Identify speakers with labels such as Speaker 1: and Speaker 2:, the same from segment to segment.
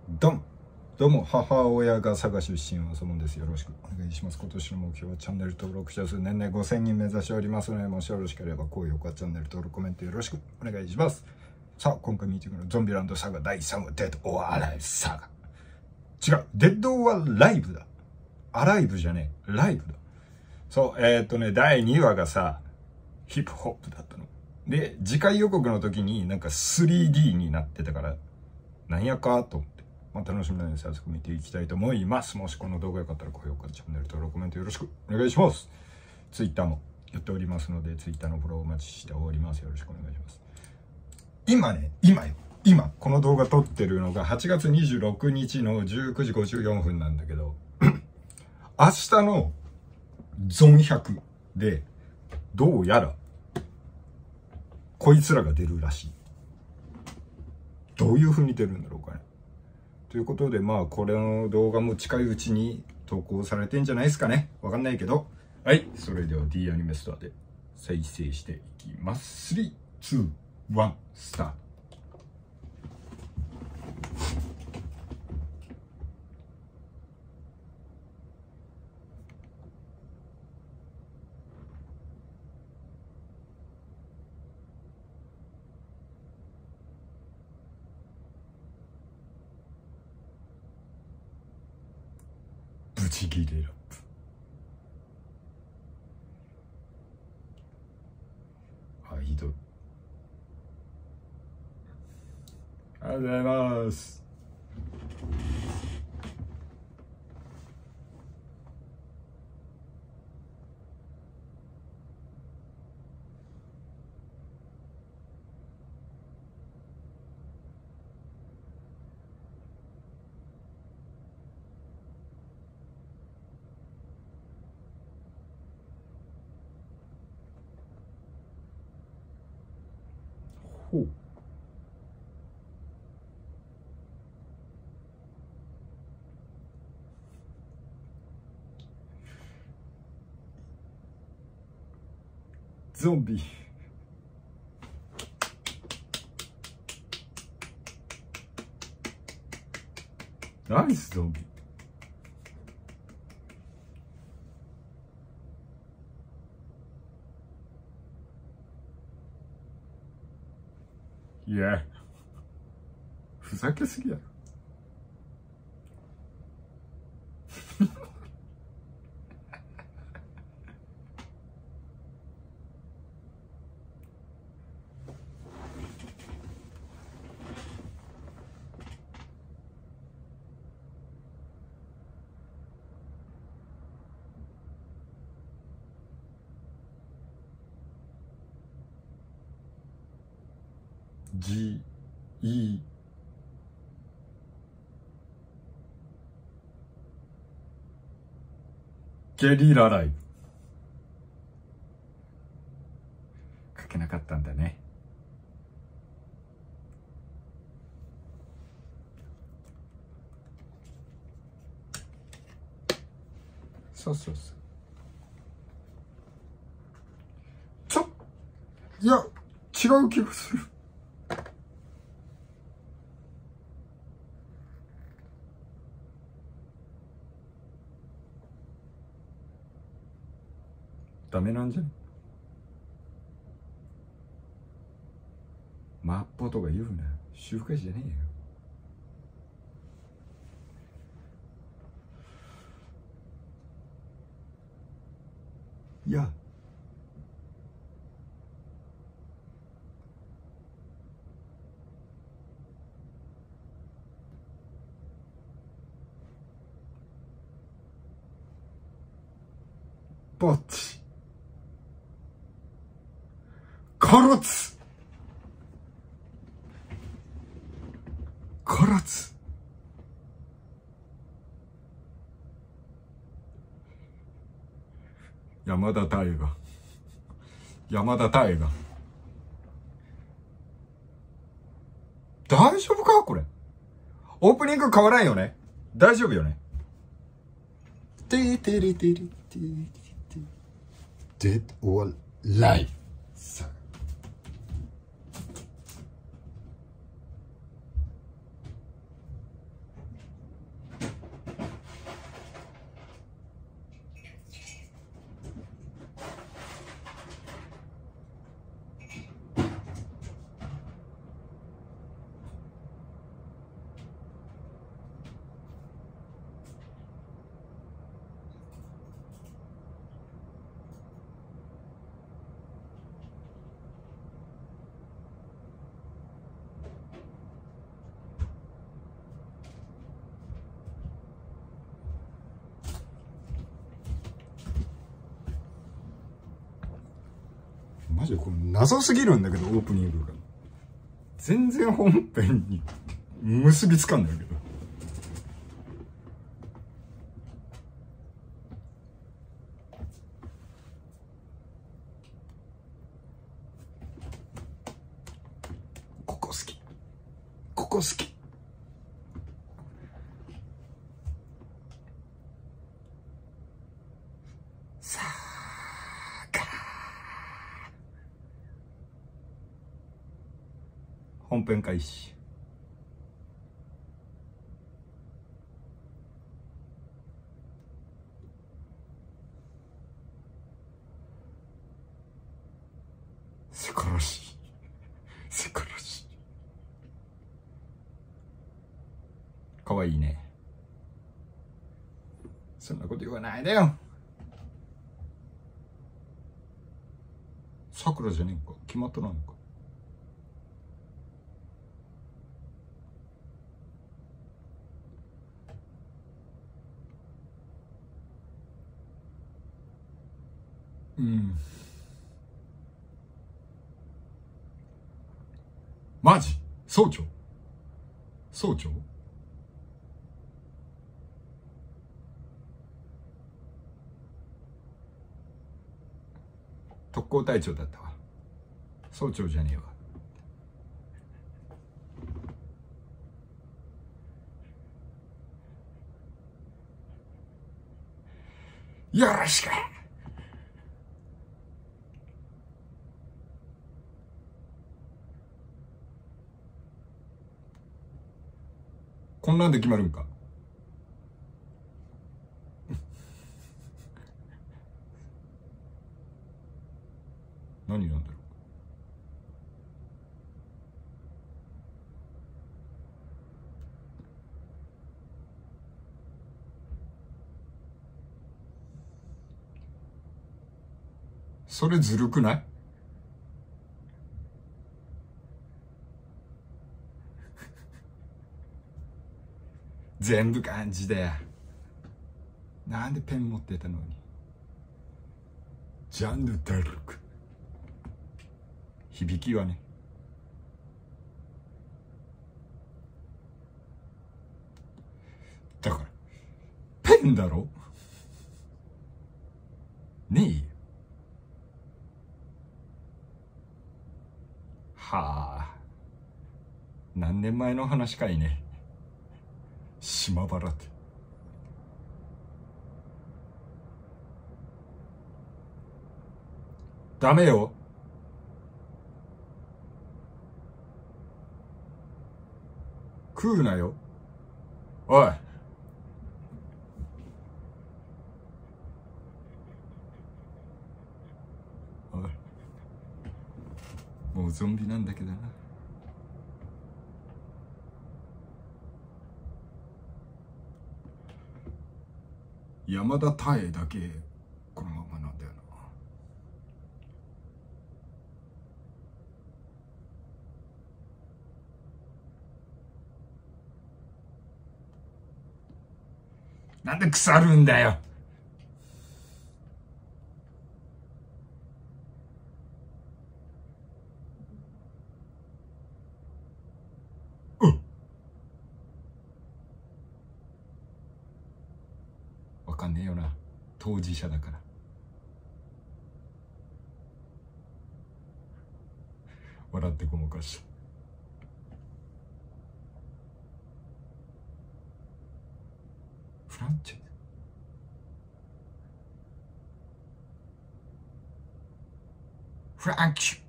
Speaker 1: ドン。どうも、母親が佐賀出身はそもんです。よろしくお願いします。今年の目標はチャンネル登録者数年々5000人目指しておりますので、もしよろしければ高評価、チャンネル登録、コメントよろしくお願いします。さあ、今回見ていくのはゾンビランドサガ第3話、デッド・オア・アライブサガ。違う、デッド・オア・ライブだ。アライブじゃねえ、ライブだ。そう、第2話がさ、ヒップホップだったの。で、次回予告の時になんか 3D になってたから、なんやかと思って。まあ、楽しみなので早速見ていきたいと思います。もしこの動画よかったら高評価、チャンネル登録、コメントよろしくお願いします。Twitter もやっておりますので、Twitter のフォローお待ちしております。よろしくお願いします。今、この動画撮ってるのが8月26日の19時54分なんだけど、明日のゾン100で、どうやら、こいつらが出るらしい。どういう風に出るんだろうかね。ということで、まあ、これの動画も近いうちに投稿されてんじゃないですかね。わかんないけど。はい。それでは D アニメストアで再生していきます。3、2、1、スタート。ブチギレラップ。あ、ひどい。ありがとうございます。ほう。ゾンビ。ナイスゾンビ。いや、ふざけすぎやろ。G.E. ゲリラライブ。書けなかったんだね。そうそうそう。いや、違う気がする。ダメなんじゃね。マッポとか言うな。周回じゃねえよ。いや。バッチ。唐津。唐津。山田大河。山田大河。大丈夫かこれ。オープニング変わらんよね。大丈夫よね。てーてれてれてーてー。Dead or Alive。さあ。 マジでこれ謎すぎるんだけど、オープニングが。全然本編に結びつかんだけど。ここ好き。ここ好き。さあか。本編開始。せからしい。せからしい。かわいいね。そんなこと言わないでよ。さくらじゃねえか。決まったなのか。うん。マジ？総長？総長？特攻隊長だったわ。総長じゃねえわ。よろしく。こんなんで決まるんか。何なんだろう。それずるくない？全部漢字だよ。なんでペン持ってたのに。ジャンヌ・ダルク。響きはね。だからペンだろ。ねえよ。はあ。何年前の話かいね。島原って。ダメよ。食うなよ。おい。おい。もうゾンビなんだけどな。山田太栄だけこのままなんだよな。なんで腐るんだよ。わかんねえよな。当事者だから。笑ってごまかした。フランチェフランチ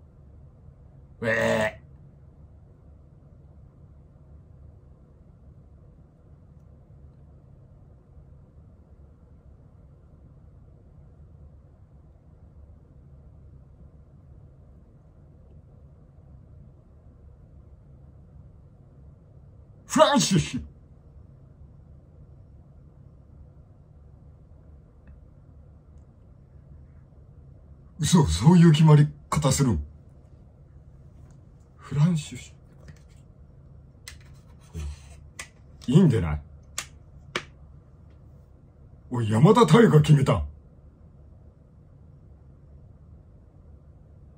Speaker 1: フランシス。嘘、そういう決まり方する。フランシス。いいんでない？おい、山田太が決めた。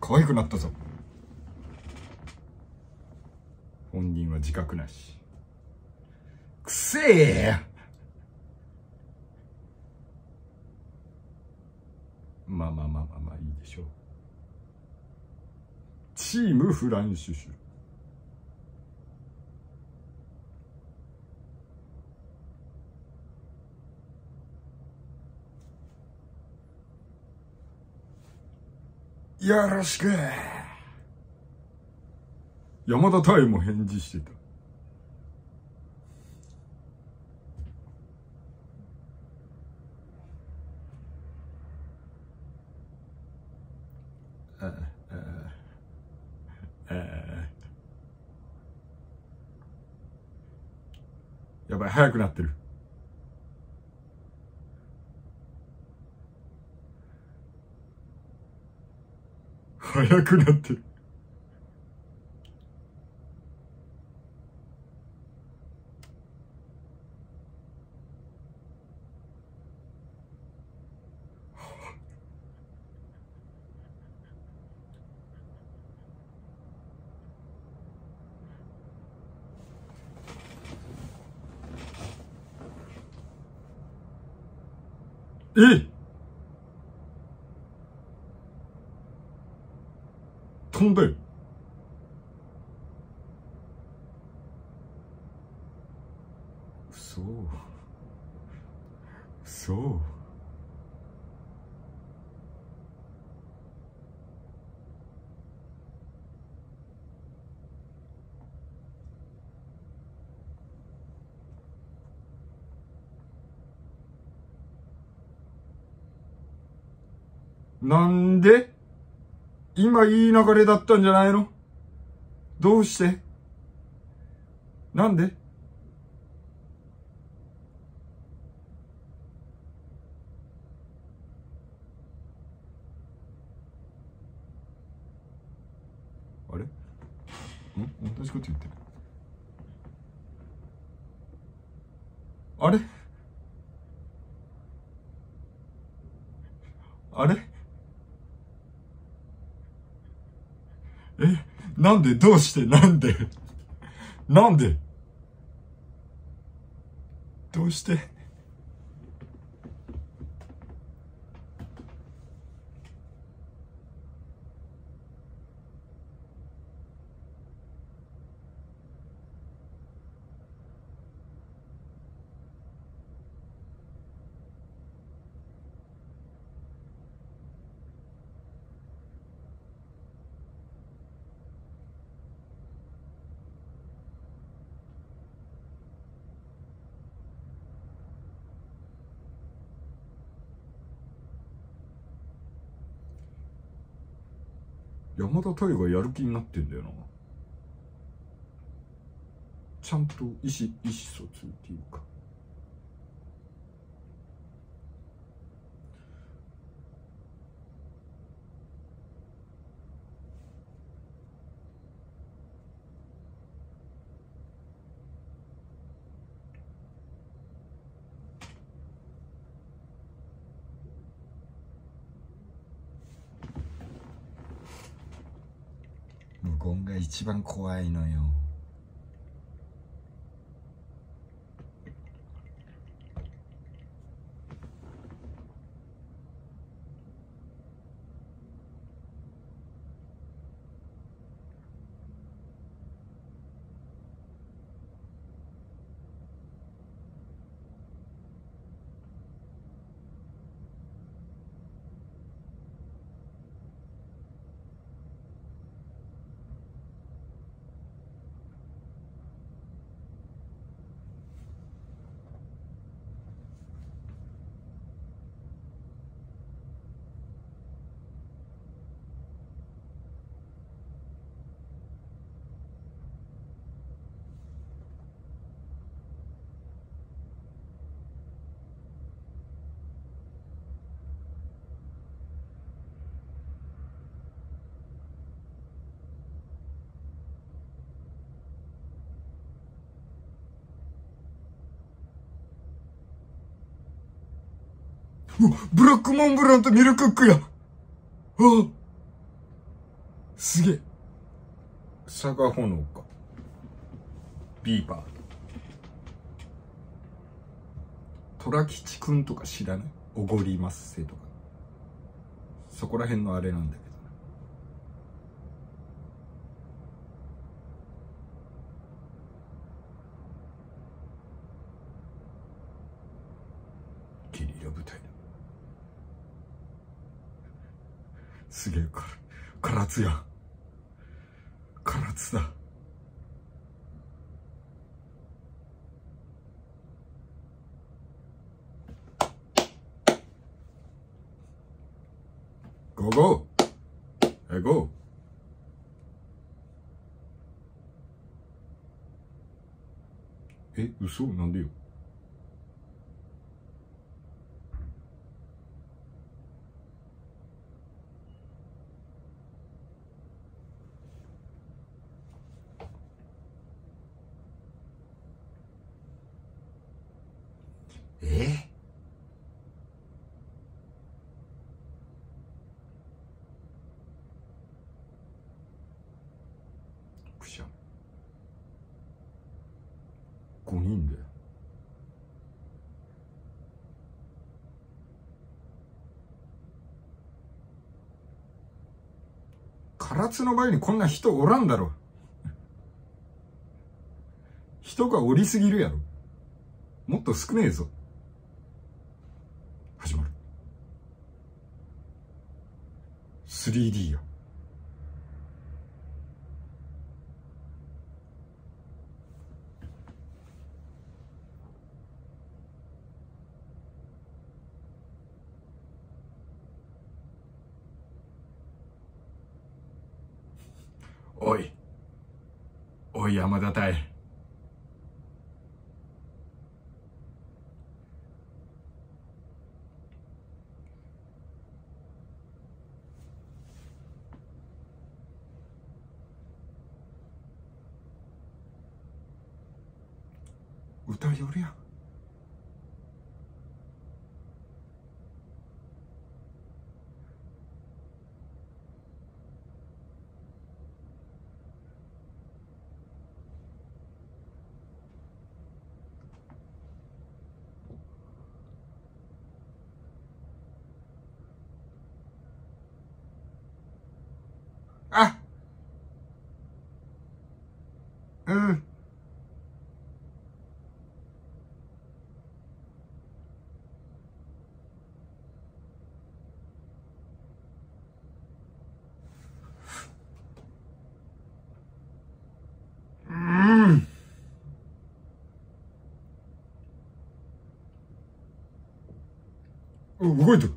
Speaker 1: 可愛くなったぞ。本人は自覚なし。くせえや。まあいいでしょう。チームフランシュシュ。よろしく。山田太も返事してた。やばい、早くなってる。早くなってる。飛んだよ。そう。なんで？今いい流れだったんじゃないの？どうして？なんで？あれ？同じこと言ってる。あれ？あれ？なんで？どうして？なんで？なんで？どうして？山田太がやる気になってんだよな。ちゃんと意思疎通っていうか。無言が一番怖いのよ。ブラックモンブランとミルクックや。 すげえ。佐賀炎か。ビーバー。虎吉くんとか知らない？おごりますせとか。そこら辺のあれなんだけどな。ゲリラ部隊だ。すげえ唐津や。唐津だ。ゴーゴーゴー。嘘？なんでよ。くしゃ5人で。唐津の前にこんな人おらんだろ。人がおりすぎるやろ。もっと少ねえぞ。始まる。3D や。おい山田隊。歌よるやん。あ、うん。動いてる。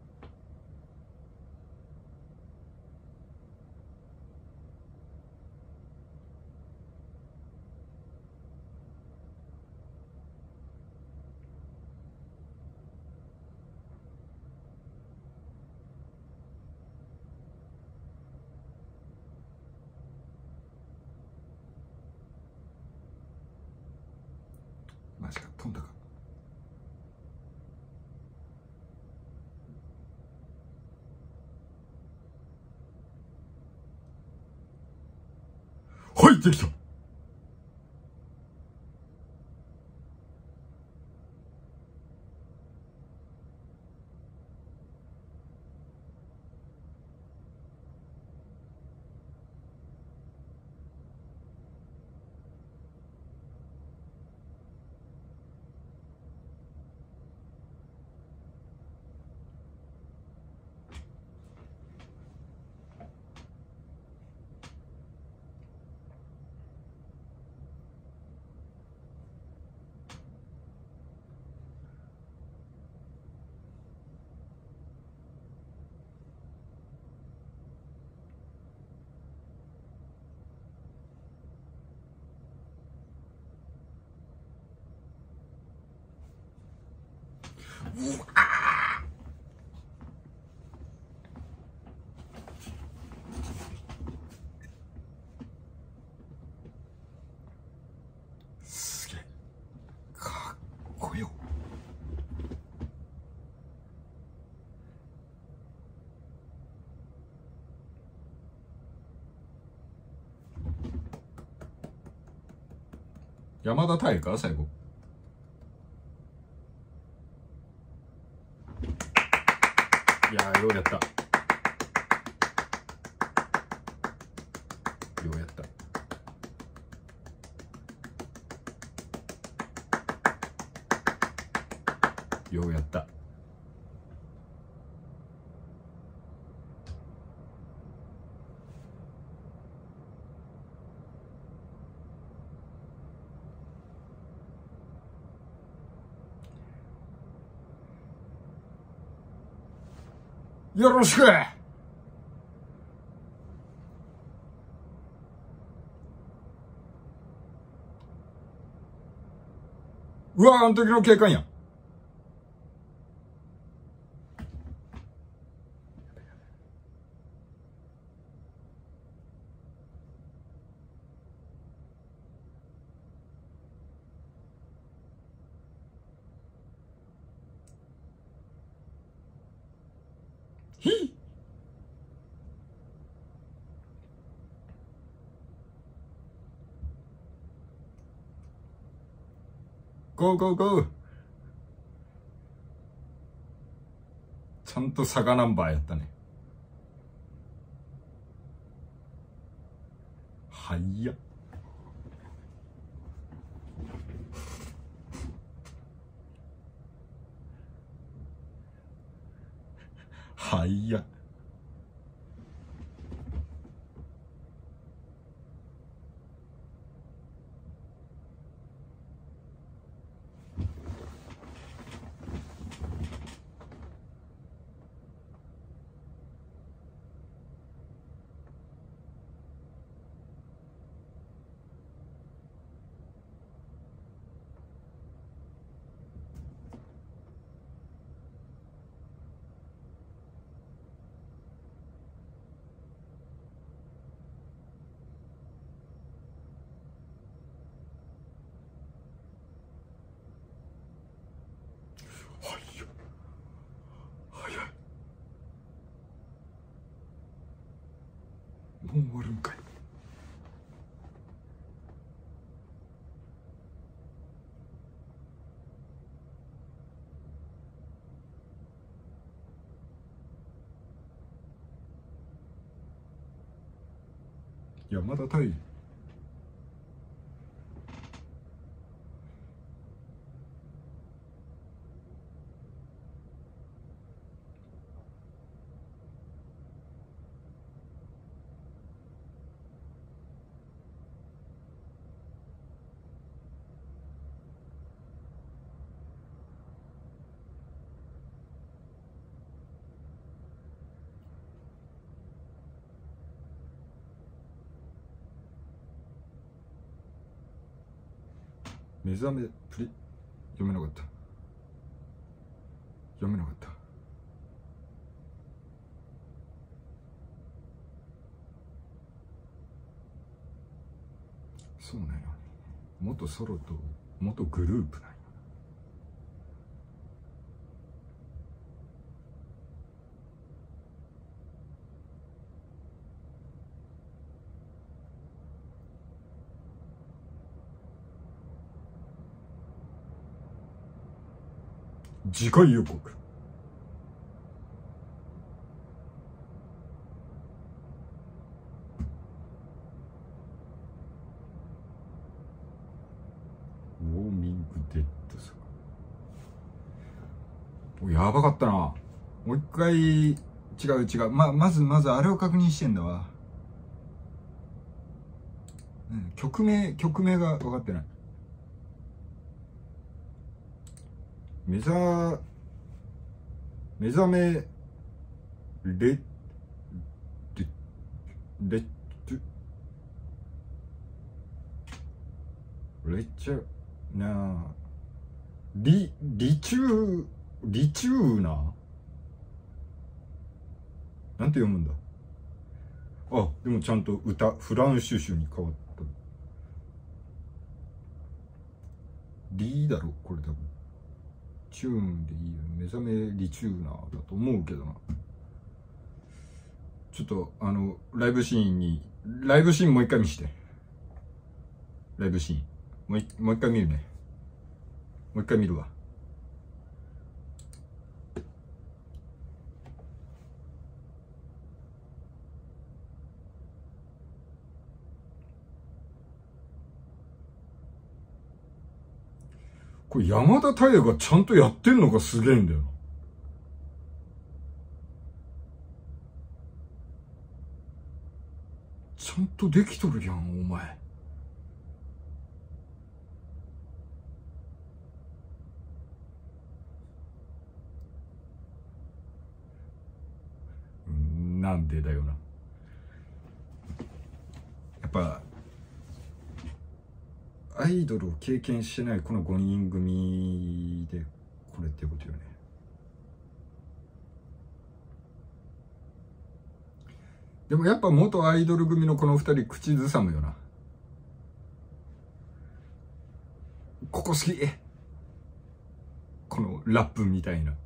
Speaker 1: マジか、飛んだか。入ってきた。うわすげえかっこよ。 山田太か最後。いやー、ようやった。ようやった。ようやった。よろしく。うわ、あの時の警官や。ひっ。ゴーゴーゴー。ちゃんと佐賀ナンバーやったね。はいや。はいや。はいよ。早い。もう終わるんかい。山田太。目覚めプリ読めなかった。読めなかった。そうなんや。元ソロと元グループなんや。次回予告。ウォーミングデッドさ。やばかったな。もう一回、違う。まずあれを確認してんだわ。曲名が分かってない。目覚めレチュなあリチューナなんて読むんだ。あ、でもちゃんとフランシュシュに変わった。リだろこれ多分。チューンでいいよ。目覚めリチューナーだと思うけどな。ちょっとライブシーンもう一回見して。ライブシーン。 もう一回見るね。もう一回見るわ。これ山田太也がちゃんとやってんのがすげえんだよな。ちゃんとできとるやん、お前。なんでだよな。やっぱアイドルを経験してないこの5人組でこれっていうことよね。でもやっぱ元アイドル組のこの2人口ずさむよな。ここ好き、このラップみたいな。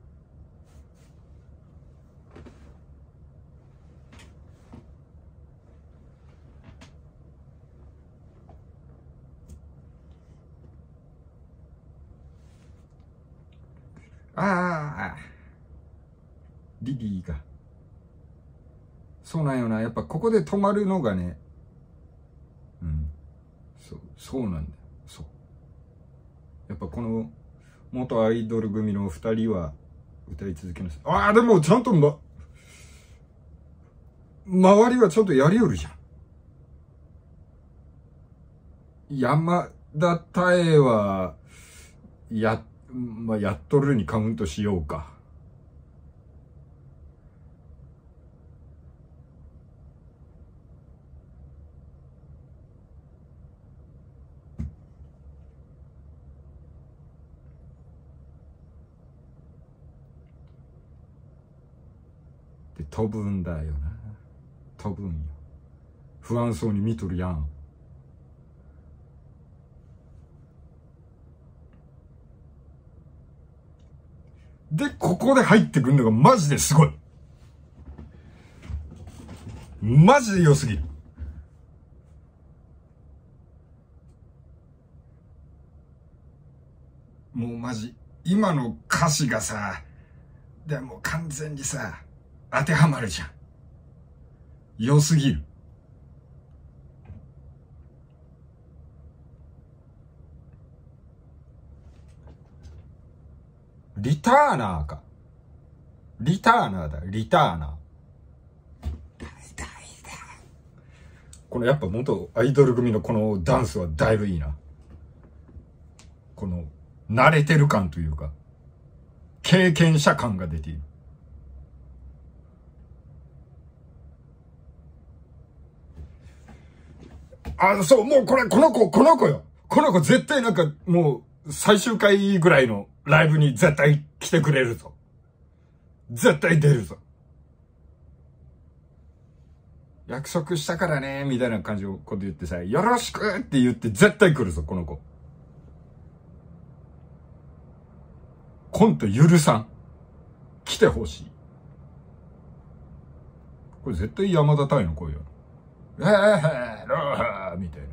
Speaker 1: リリーがそうなんよな。やっぱここで止まるのがね、そうなんだよ。そうやっぱこの元アイドル組の2人は歌い続けます。でもちゃんと周りはちゃんとやりよるじゃん。山田太江はやっとるにカウントしようか。で飛ぶんだよな。飛ぶんよ。不安そうに見とるやん。でここで入ってくるのがマジですごい。マジで良すぎる。もうマジ今の歌詞がさ、でも完全にさ当てはまるじゃん。良すぎる。リターナーか。リターナーだ。リターナー。このやっぱ元アイドル組のこのダンスはだいぶいいな。この慣れてる感というか経験者感が出ている。そう、もうこの子よ。この子絶対なんかもう最終回ぐらいのライブに絶対来てくれるぞ。絶対出るぞ。約束したからね、みたいな感じのこと言ってさ、よろしくって言って絶対来るぞ、この子。コント許さん。来てほしい。これ絶対山田太の声よ。ローハーみたいな。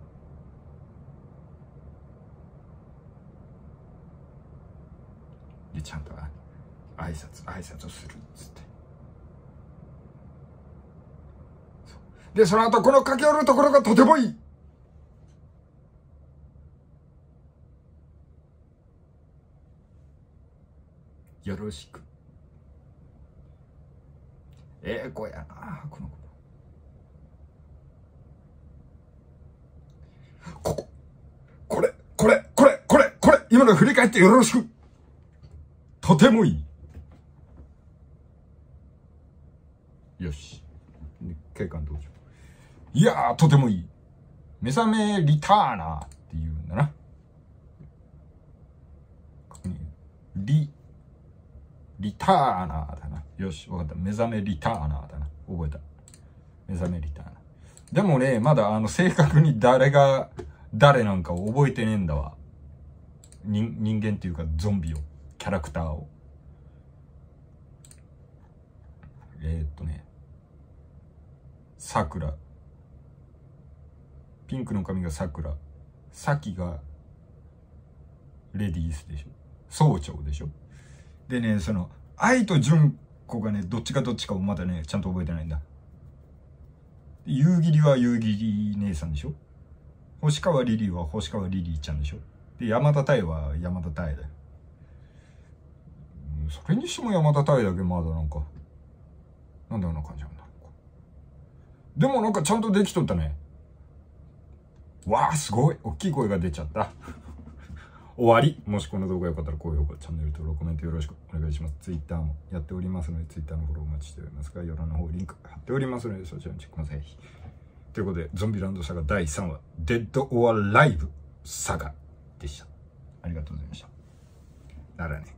Speaker 1: で、ちゃんと挨拶をするっつって。で、その後この駆け寄るところがとてもいい。よろしく。子やな、この子。これ、今の振り返ってよろしく。とてもいい。よし。警官道場。いやー、とてもいい。目覚めリターナーっていうんだな。ここに、リターナーだな。よし、わかった。目覚めリターナーだな。覚えた。目覚めリターナー。でもね、まだ正確に誰が誰なんかを覚えてねえんだわ。人間っていうかゾンビを。キャラクターを。さくら。ピンクの髪がさくら。 さきがレディースでしょ、総長でしょ。でね、その愛と純子がね、どっちかをまだねちゃんと覚えてないんだ。夕霧は夕霧姉さんでしょ、星川リリーは星川リリーちゃんでしょ。で山田太は山田太だよ。それにしても山田太だけまだなんであんな感じなんだろうか。でもなんかちゃんとできとったね。わあすごい大きい声が出ちゃった終わり。もしこの動画良かったら高評価、チャンネル登録、コメントよろしくお願いします。Twitter もやっておりますので Twitter のフォローお待ちしておりますが、夜の方リンク貼っておりますのでそちらにチェックください。ということでゾンビランドサガ第3話デッド・オア・ライブサガでした。ありがとうございました。ならね。